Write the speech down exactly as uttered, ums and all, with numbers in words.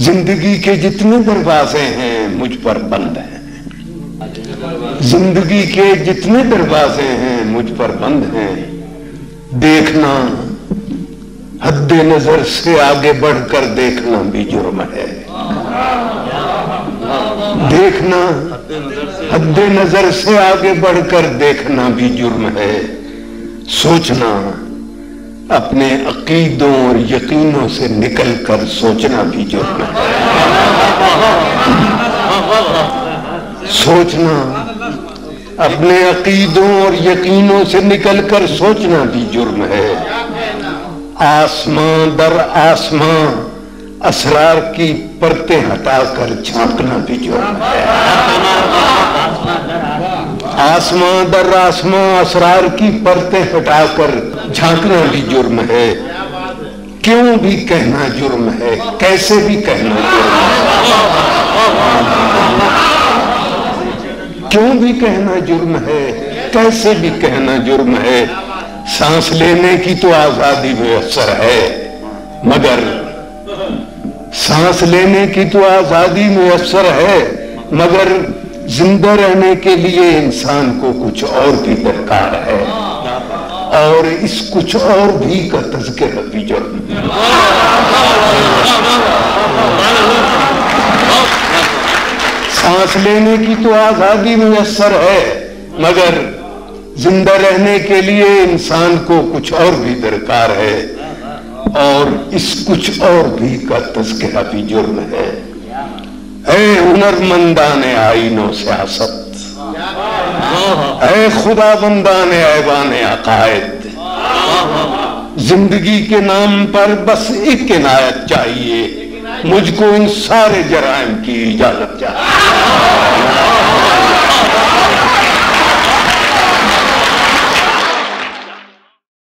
زندگی کے جتنے دروازے ہیں مجھ پر بند ہیں، زندگی کے جتنے دروازے ہیں مجھ پر بند ہیں، دیکھنا حد نظر سے آگے بڑھ کر دیکھنا بھی جرم ہے، دیکھنا حد نظر سے آگے بڑھ کر دیکھنا بھی جرم ہے، سوچنا اپنے عقیدوں اور یقینوں سے نکل کر سوچنا بھی جرم ہے، سوچنا اپنے عقیدوں اور یقینوں سے نکل کر سوچنا بھی جرم ہے، آسمان در آسمان اسرار کی پرتیں ہٹا کر جھانکنا بھی جرم ہے، آسمان در آسمان اسرار کی پرتیں ہٹا کر جھانکنا بھی جرم ہے، کیوں بھی کہنا جرم ہے، کیسے بھی کہنا جرم ہے، کیوں بھی کہنا جرم ہے، کیسے بھی کہنا جرم ہے، سانس لینے کی تو آزادی میسر ہے مگر سانس لینے کی تو آزادی میسر ہے مگر زندہ رہنے کے لیے انسان کو کچھ اور بھی درکار ہے، اور اس کچھ اور بھی کا تذکرہ بھی جرم ہے، سانس لینے کی تو آزادی میسر ہے مگر زندہ رہنے کے لیے انسان کو کچھ اور بھی درکار ہے، اور اس کچھ اور بھی کا تذکرہ بھی جرم ہے، اے ہنرمندان آئین و سیاست، اے خدا بندان ایوان عقائد، زندگی کے نام پر بس ایک عنایت چاہیے، مجھ کو ان سارے جرائم کی اجازت چاہیے۔